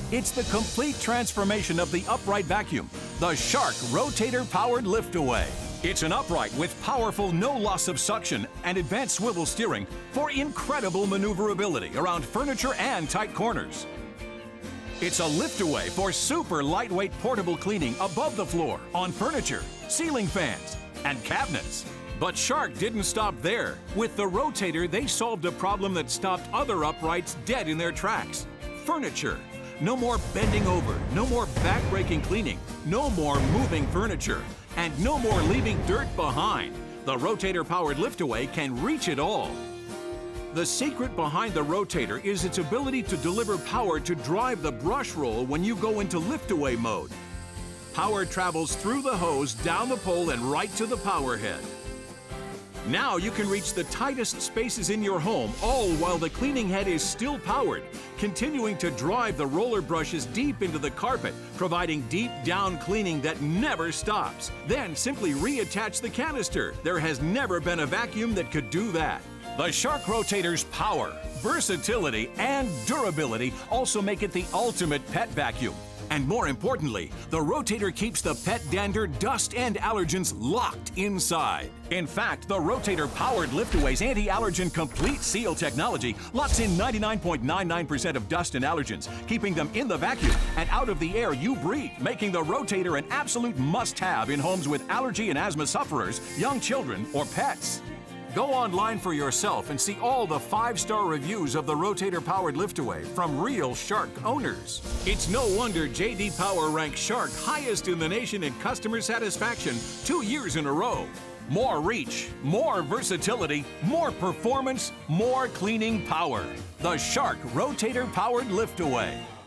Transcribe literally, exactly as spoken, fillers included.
It's the complete transformation of the upright vacuum, the Shark Rotator-powered lift-away. It's an upright with powerful no loss of suction and advanced swivel steering for incredible maneuverability around furniture and tight corners. It's a lift-away for super lightweight portable cleaning above the floor, on furniture, ceiling fans, and cabinets. But Shark didn't stop there. With the Rotator, they solved a problem that stopped other uprights dead in their tracks. Furniture. No more bending over, no more back-breaking cleaning, no more moving furniture, and no more leaving dirt behind. The Rotator-powered lift-away can reach it all. The secret behind the Rotator is its ability to deliver power to drive the brush roll when you go into lift-away mode. Power travels through the hose, down the pole, and right to the power head. Now you can reach the tightest spaces in your home, all while the cleaning head is still powered, continuing to drive the roller brushes deep into the carpet, providing deep down cleaning that never stops. Then simply reattach the canister. There has never been a vacuum that could do that. The Shark Rotator's power, versatility, and durability also make it the ultimate pet vacuum. And more importantly, the Rotator keeps the pet dander, dust, and allergens locked inside. In fact, the Rotator-powered lift-away's anti-allergen complete seal technology locks in ninety-nine point nine nine percent of dust and allergens, keeping them in the vacuum and out of the air you breathe, making the Rotator an absolute must-have in homes with allergy and asthma sufferers, young children, or pets. Go online for yourself and see all the five-star reviews of the Rotator-powered lift-away from real Shark owners. It's no wonder J D Power ranked Shark highest in the nation in customer satisfaction two years in a row. More reach, more versatility, more performance, more cleaning power. The Shark Rotator-powered lift-away.